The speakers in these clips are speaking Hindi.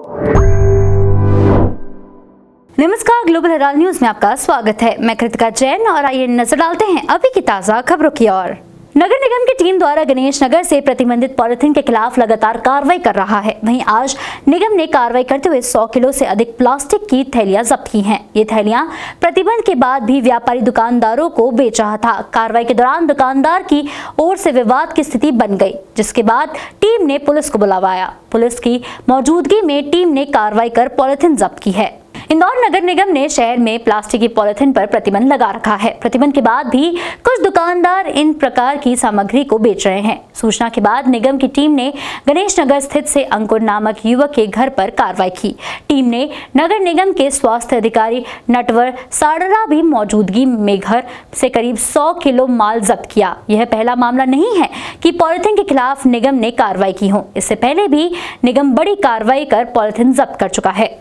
नमस्कार, ग्लोबल हेराल्ड न्यूज में आपका स्वागत है। मैं कृतिका जैन और आइए नजर डालते हैं अभी की ताजा खबरों की ओर। नगर निगम की टीम द्वारा गणेश नगर से प्रतिबंधित पॉलिथीन के खिलाफ लगातार कार्रवाई कर रहा है। वहीं आज निगम ने कार्रवाई करते हुए 100 किलो से अधिक प्लास्टिक की थैलियां जब्त की हैं। ये थैलियां प्रतिबंध के बाद भी व्यापारी दुकानदारों को बेच रहा था। कार्रवाई के दौरान दुकानदार की ओर से विवाद की स्थिति बन गई, जिसके बाद टीम ने पुलिस को बुलवाया। पुलिस की मौजूदगी में टीम ने कार्रवाई कर पॉलिथीन जब्त की है। इंदौर नगर निगम ने शहर में प्लास्टिक की पॉलिथीन पर प्रतिबंध लगा रखा है। प्रतिबंध के बाद भी कुछ दुकानदार इन प्रकार की सामग्री को बेच रहे हैं। सूचना के बाद निगम की टीम ने गणेश नगर स्थित से अंकुर नामक युवक के घर पर कार्रवाई की। टीम ने नगर निगम के स्वास्थ्य अधिकारी नटवर साड़रा भी मौजूदगी में घर से करीब 100 किलो माल जब्त किया। यह पहला मामला नहीं है कि पॉलिथीन के खिलाफ निगम ने कार्रवाई की हो। इससे पहले भी निगम बड़ी कार्रवाई कर पॉलिथीन जब्त कर चुका है।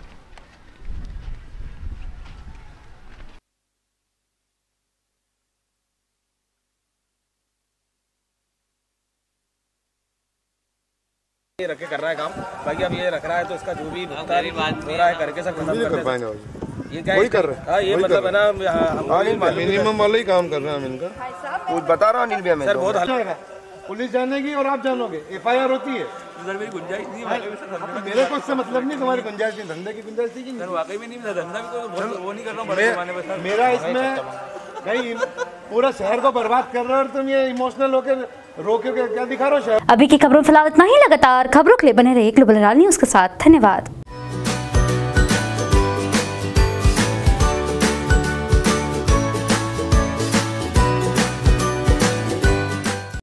ये रखे कर रहा है काम, बाकी अब ये रख रहा है तो इसका जो भी भुगतान हो रहा है करके सब खत्म कर पाएंगे। ये क्या वही कर रहे हैं, ये मतलब है ना, हम मिनिमम वाला ही काम कर रहे हैं। हम इनका कुछ बता रहा हूँ नील सर, बहुत हल्का। पुलिस जानेगी और आप जानोगे, FIR होती है। सर मेरी गुंजाइश नहीं, मेरे को इससे मतलब नहीं, तुम्हारी गुंजाइश नहीं, धंधे की गुंजाइश थी कि वाकई में नहीं, धंधा भी वो नहीं कर रहा हूँ। मेरा इसमें भाई पूरा शहर को बर्बाद कर रहे हो और तुम ये इमोशनल होकर रोके क्या दिखा रहे हो। अभी की खबरों फिलहाल इतना ही। लगातार खबरों के लिए बने रहिए ग्लोबल हेराल्ड न्यूज के साथ। धन्यवाद।